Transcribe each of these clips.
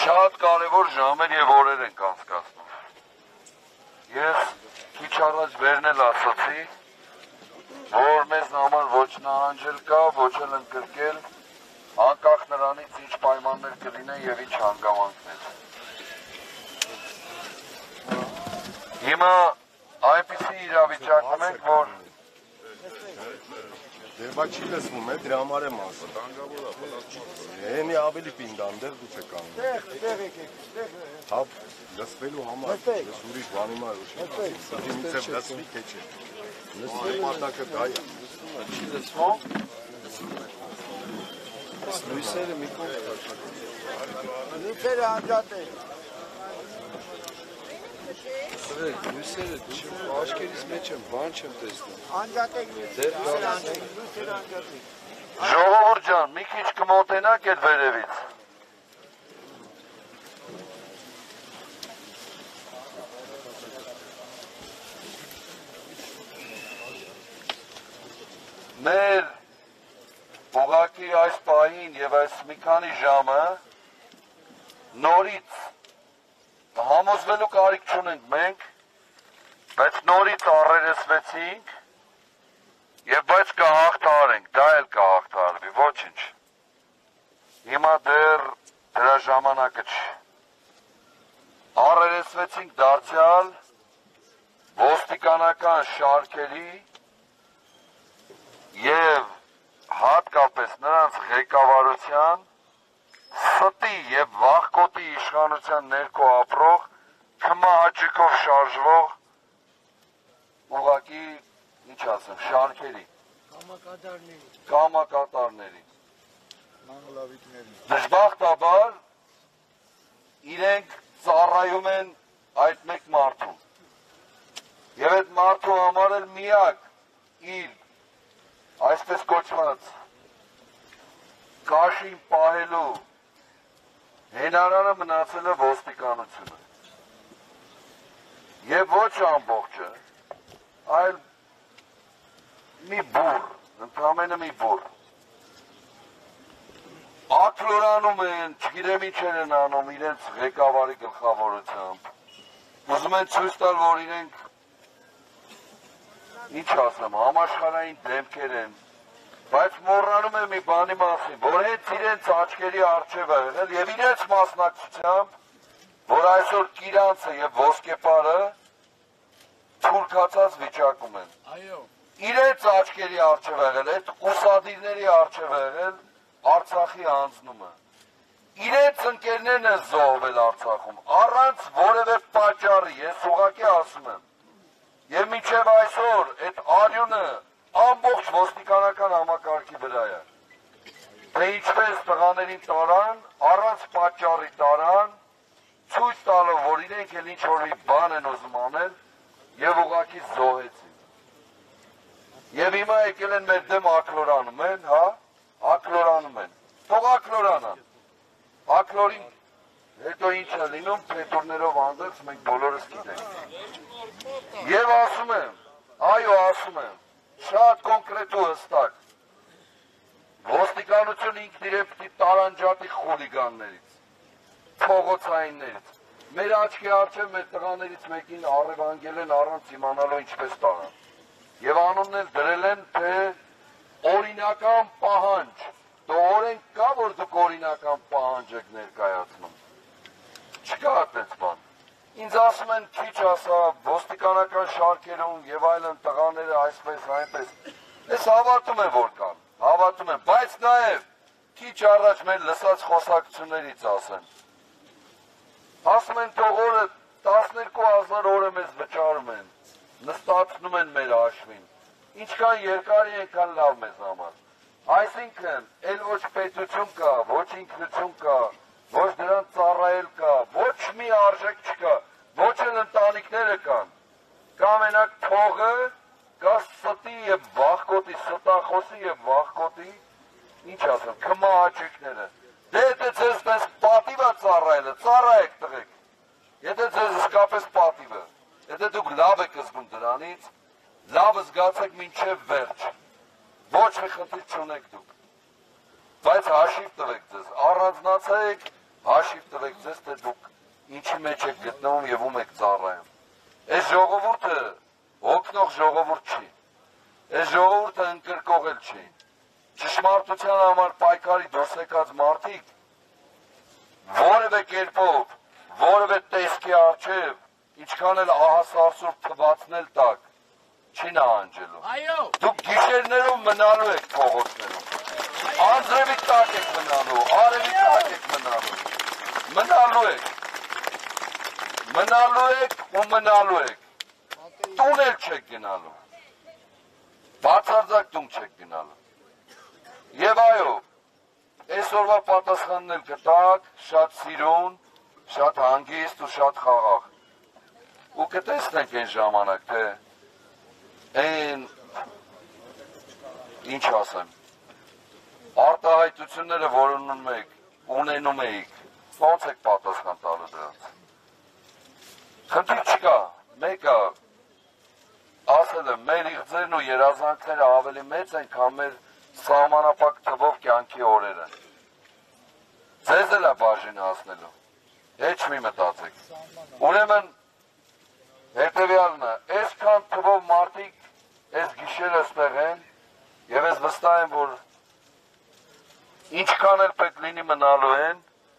Շատ կարևոր ժամեր եւ օրեր ենք անցկացնում։ Ես քիչ առաջ վերն էլ ասացի, որ մեզ համար ոչ նահանջել կա, ոչ էլ ընկրկել, անկախ նրանից ինչ պայմաններ կլինեն եւ ինչ հանգամանքներ։ Հիմա այնպիսի իրավիճակում ենք, որ Դերբա չի լսվում է, դրա համար եմ ասում։ Էնի ավելի պինդան, դեր դուք եք անում։ Տեղ եկեք, Հապ, լսվելու համար, ես ուրիշ բանի մար ուշ եմ ասում, դիմից եմ լսվի, թե չէ։ Լսվելու մատակը դա է։ չի լսվում։ լույսերը մի կողմ։ Լույսերը անջատ են։ Լույսերը աչքերիս մեջ եմ, բան չեմ տեսնում։ Անջատ եք լույսերը անջատ եք։ Ժողովուրդ ջան, մի քիչ կմոտենաք այդ վերևից։ Մեր ուղղակի այս պահին եւ այս մի քանի ժամը նորից համոզվելու կարիք չունենք մենք, բայց նորից առերեսվեցինք եւ բայց կհաղթարենք, դա էլ կհաղթարվի, ոչինչ։ Հիմա դեռ դրա ժամանակը չի։ Առերեսվեցինք դարձյալ ոստիկանական շարքերի եւ հատկապես նրանց ղեկավարության ստի եւ վախկոտի իշխանության ներքո ապրող քմահաճիկով շարժվող ուղղակի ինչ ասեմ շարքերի կամակատարների Մանգլավիկների դժբախտաբար իրենք ծառայում են այդ մեկ մարդուն եւ այդ մարդու համար էլ միակ իր այսպես կոչված կաշին պահելու հենարանը մնացել է ոստիկանությունը եւ ոչ ամբողջը այլ մի բուռ ընդամենը մի բուռ ակլորանում են չգիտեմ ինչ են անում իրենց ղեկավարի գլխավորությամբ ուզում են ցույց տալ որ իրենք ինչ ասեմ, համաշխարհային դեմքեր են, բայց մոռանում եմ մի բանի մասին, որ հենց իրենց աչքերի առջև է եղել եւ իրենց մասնակցությամբ, որ այսօր Կիրանցը եւ Ոսկեպարը թուրքացած վիճակում են։ Այո։ Իրենց աչքերի առջև եղել, այդ ուսադիրների առջև եղել Արցախի հանձնումը։ Իրենց ընկերներն են զոհվել Արցախում, առանց որևէ պատճառի, ես ուղղակի ասում եմ։ Եվ մինչև այսօր այդ արյունը ամբողջ ոստիկանական համակարգի վրա է։ Թե ինչպես տղաներին տարան, առանց պատճառի տարան, ցույց տալով, որ իրենք էլ ինչ-որ մի բան են ուզում անել եւ ուղղակի զոհեցին։ Եվ հիմա եկել են մեր դեմ ակլորանում են, հա, ակլորանում են։ Թող ակլորանան։ Ակլորին հետո ինչ է լինում, փետուրներով անձած մենք բոլորս գիտենք։ Եվ ասում եմ, այո ասում եմ, շատ կոնկրետ ու հստակ, ոստիկանություն ինքն իրեն պիտի տարանջատի խուլիգաններից, փողոցայիններից, մեր աչքի առջև մեր տղաներից մեկին առևանգել են առանց իմանալու ինչպես տարան, եւ անունն էլ դրել են, թե օրինական պահանջ, դու օրենք կա, որ դուք օրինական պահանջ եք ներկայացնում, չկա այդպես բան։ Ինձ ասում են քիչ ասա ոստիկանական շարքերում եւ այլն տղաները այսպես այնպես ես հավատում եմ որ կան հավատում եմ բայց նաեւ քիչ առաջ մեր լսած խոսակցություններից ասում են թող օրը 12000 օրը մեզ վճարում են նստացնում են մեր հաշվին ինչքան երկար այնքան լավ մեզ համար այսինքն էլ ոչ պետություն կա ոչ ինքնություն կա ոչ դրան ծառայել կա, ոչ մի արժեք չկա, ոչ էլ ընտանիքները կան, կա մենակ փողը, կա ստի եւ վախկոտի, ստախոսի եւ վախկոտի, ինչ ասեմ, քմահաճիկները, դե եթե ձեզ պես պատիվ է ծառայելը, ծառայեք տղեկ, եթե ձեզ իսկապես պատիվ է, եթե դուք լավ եք զգում դրանից, լավ զգացեք մինչեւ վերջ, ոչ մի խնդիր չունեք դուք, բայց հաշիվ տվեք ձեզ, առանձնացեք հաշիվ տվեք ձեզ, թե դուք ինչի մեջ եք գտնվում եւ ում եք ծառայում։ Այս ժողովուրդը հոգնող ժողովուրդ չի։ Այս ժողովուրդը ընկրկողել չի։ Ճշմարտության համար պայքարի դուրս եկած մարդիկ որևէ կերպով, որևէ տեսքի առջև, ինչքան էլ ահասարսուր թվացնել տակ, չի նահանջելու։ Դուք գիշերներով մնալու եք փողոցներում, անձրևի տակ եք մնալու, արևի տակ եք մնալու, մնալու եք ու մնալու եք, տուն էլ չեք գնալու, բացարձակ տուն չեք գնալու։ Եվ այո, այսօրվա պատասխանն էլ կտակ շատ սիրուն, շատ հանգիստ ու շատ խաղաղ։ Ու կտեսնենք այն ժամանակ, թե այն, ինչ ասեմ, արտահայտությունները, որ ունենում էիք, ոնց եք պատասխան տալու դրանց։ Խնդիր չկա, մեկը ասել եմ, մեր իղձերն ու երազանքները ավելի մեծ են, քան մեր սահմանափակ թվով կյանքի օրերը։ Ձեզ էլ է բաժին հասնելու, հետ մի մտածեք։ Ուրեմն հետևյալն է, այսքան թվով մարդիկ այս գիշերը ստեղ են եւ ես վստահ եմ, որ ինչքան էլ պետք լինի մնալու են,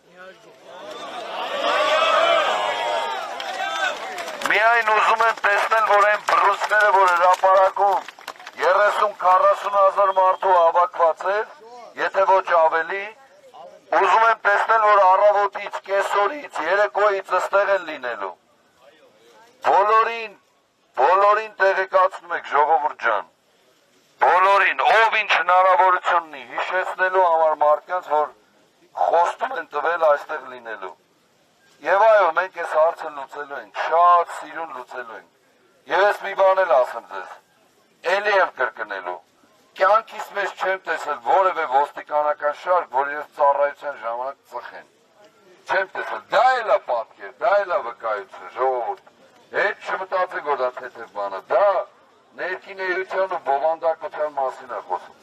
միայն ուզում են տեսնել, որ այն բռունցքները, որ հրապարակում 30-40 հազար մարդու հավաքված էր, եթե ոչ ավելի, ուզում եմ տեսնել, որ առավոտից, կեսօրից, երեկոյից ըստեղ են լինելու։ Բոլորին տեղեկացնում եք, ժողովուրդ ջան, բոլորին, ով ինչ հնարավորություն ունի, հիշեցնելու համար մարդկանց, որ խոստում են տվել այստեղ լինելու։ Եվ այո, մենք այս հարցը լուծելու ենք, շատ սիրուն լուծելու ենք։ Եվ ես մի բան էլ ասեմ ձեզ, էլի եմ կրկնելու, կյանքիս մեջ չեմ տեսել որևէ ոստիկանական շարք, որ ես ծառայության ժամանակ ծխեն։ Չեմ տեսել, դա էլ է պատկեր, դա էլ է վկայություն, ժողովուրդ։ Հետ չմտածեք, որ դա թեթև բան է, դա ներքին էության ու բովանդակության մասին է խոսում։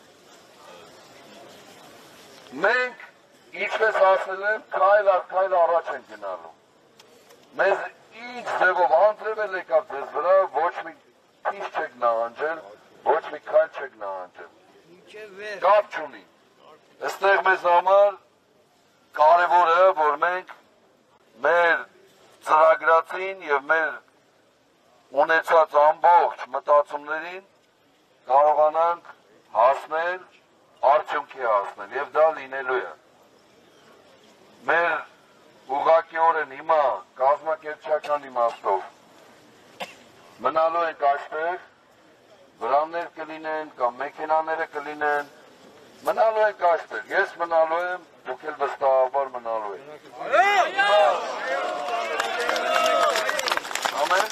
Մենք, ինչպես ասել եմ, քայլ առաջ են գնալու։ Մեզ ինչ ձևով անձրևել եկավ ձեզ վրա, ոչ մի քիչ չեք նահանջել, ոչ մի քայլ չեք նահանջել։ Կապ չունի։ Այստեղ մեզ համար կարևոր է, որ մենք մեր ծրագրածին եւ մեր ունեցած ամբողջ մտածումներին կարողանանք հասնել, արդյունքի հասնել եւ դա լինելու է։ Մեր ուղղակիորեն հիմա կազմակերպչական իմաստով մնալու ենք այստեղ, վրաններ կլինեն կամ մեքենաները կլինեն, մնալու ենք այստեղ, ես մնալու եմ, դուք էլ վստահաբար մնալու եք։ Ամեն։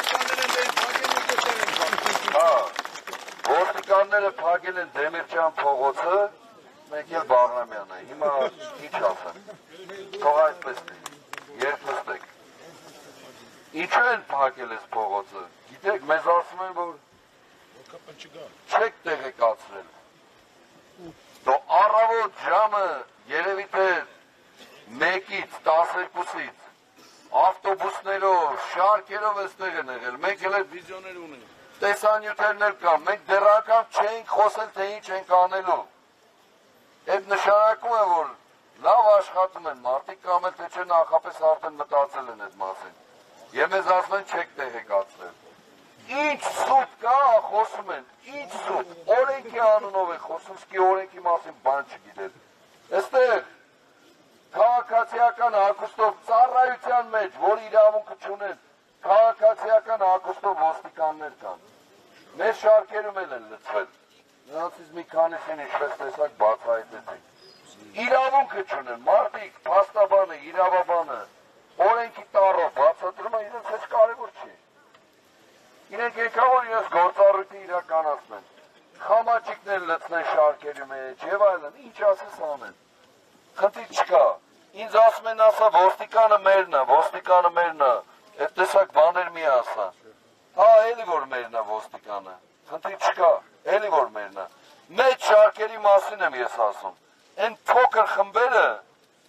Ոստիկանները փակել են Դեմիրճյան փողոցը, մենք էլ Բաղրամյանը, հիմա ինչ ասեմ, թող այդպես երբ նստեք։ Ինչու են փակել այս փողոցը, գիտեք, մեզ ասում են, որ չեք տեղեկացրել, դո առավոտ ժամը երևի թե 1-ից 12-ից ավտոբուսներով, շարքերով էստեղ են եղել, մենք էլ այդ վիզիոներ ունենք, տեսանյութերն էլ կան, մենք դեռ անգամ չէինք խոսել, թե ինչ ենք անելու։ Այդ նշանակում է, որ լավ աշխատում են մարդիկ կամ էլ թե չէ նախապես արդեն մտածել են այդ մասին։ Եվ մեզ ասում են չեք տեղեկացրել։ Ինչ սուտ կա, խոսում են, ինչ սուտ, օրենքի անունով է խոսում, սկի օրենքի մասին բան չգիտել։ Այստեղ քաղաքացիական հագուստով ծառայության մեջ, որ իրավունքը չունեն, քաղաքացիական հագուստով ոստիկաններ կան։ Մեր շարքերում էլ են լծվել։ Նրանցից մի քանիսին ինչպես տեսակ բացահայտեցին։ Իրավունքը չունեն, մարդիկ, փաստաբանը, իրավաբանը, օրենքի տառով բացատրումը իրենց հետ կարևոր չի։ Իրենք եկա, որ իրենց գործառույթը իրականացնեն, խամաճիկներ լցնեն շարքերի մեջ եւ այլն, ինչ ասես անեն։ Խնդիր չկա։ Ինձ ասում են ասա ոստիկանը մերն է, այդ տեսակ բաներ մի ասա։ Հա, էլի որ մերն է ոստիկանը։ Խնդիր չկա, էլի որ մերն է։ Մեծ շարքերի մասին եմ ես ասում։ Այն փոքր խմբերը,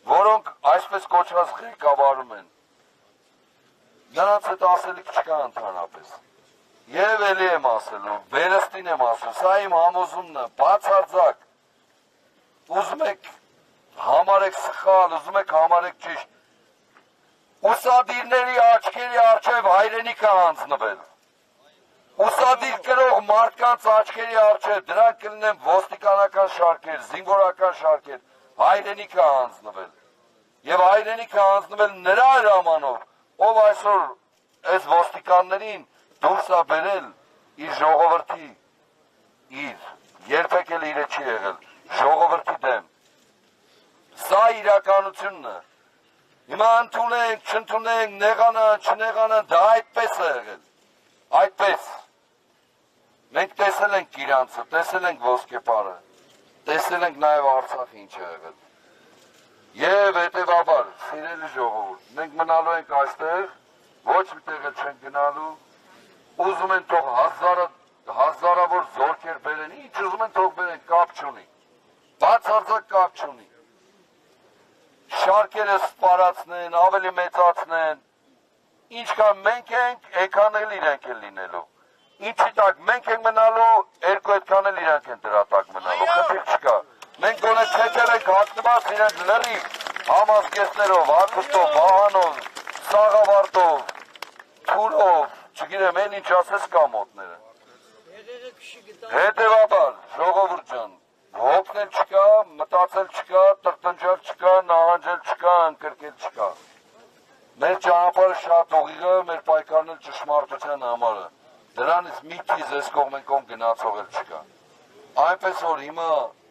որոնք այսպես կոչված ղեկավարում են, նրանց հետ ասելիք չկա ընդհանրապես։ Եվ էլի եմ ասելու, վերստին եմ ասում, սա իմ համոզումն է, բացարձակ, ուզում եք համարեք սխալ, ուզում եք համարեք ճիշտ, ուսադիրների աչքերի առջև հայրենիքը հանձնվել, ուսադիր կրող մարդկանց աչքերի առջև, դրանք կլինեն ոստիկանական շարքեր, զինվորական շարքեր, հայրենիքը հանձնվել, և հայրենիքը հանձնվել նրա հրամանով, ով այսօր այս ոստիկաններին դուրս է բերել իր ժողովրդի, երբեք էլ իրը չի եղել, ժողովրդի դեմ։ Սա իրականությունն է։ Հիմա ընդունենք, չընդունենք, նեղանան, չնեղանան, դա այդպես է եղել, այդպես։ Մենք տեսել ենք իրանցը, տեսել ենք ոսկեպարը, տեսել ենք նաև Արցախը ինչ է եղել։ Եվ հետևաբար, սիրելի ժողովուրդ, մենք մնալու ենք այստեղ, ոչ մի տեղ չենք գնալու, ուզում են թող հազարավոր զորքեր բերեն, ինչ ուզում են թող բերեն, կապ չունի, բացարձակ կապ չունի, շարքերը սպարացնեն, ավելի մեծացնեն, ինչքան մենք ենք, այնքան էլ իրենք են լինելու, ինչի տակ մենք ենք մնալու, երկու այդքան էլ իրենք են դրա տակ մնալու, խնդիր չկա, մենք գոնե թեթև ենք հագնված իրենք լրիվ, համազգեստներով, Հակոստով, Վահանով, Սաղավարտով, Թուրով, չգիտեմ, են ինչ ասես կա մոտները։ Հետևաբար, ժողովուրդ ջան, հոգնել չկա, մտածել չկա, տրտնջալ չկա, նահանջել չկա, ընկրկել չկա։ Մեր ճանապարհը շատ ուղիղ է, մեր պայքարն էլ ճշմարտության համար է։ Դրանից մի քիչ այս կողմեն կողմ գնացող էլ չկա։ Այնպես որ հիմա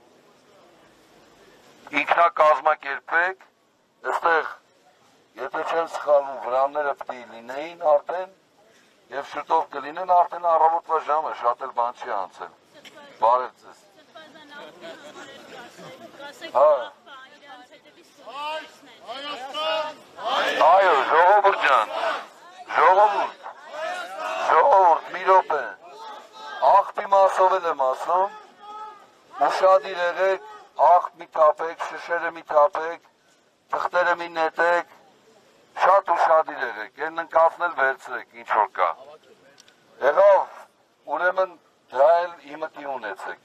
ինքնակազմակերպեք, այստեղ եթե չեմ սխալվում, վրանները պետք է լինեին արդեն, և շուտով կլինեն արդեն առավոտվա ժամը, շատ էլ բան չի անցել։ Բարև ձեզ։ Այո, ժողովուրդ ջան, ժողովուրդ, մի րոպե, աղբի մասով էլ եմ ասում, ուշադիր եղեք, աղբ մի թափեք, շշերը մի թափեք, թղթերը մի նետեք, շատ ուշադիր եղեք, են ընկացնել վերցրեք, ինչ որ կա։ Եղավ, ուրեմն դա էլ իմտի ունեցեք,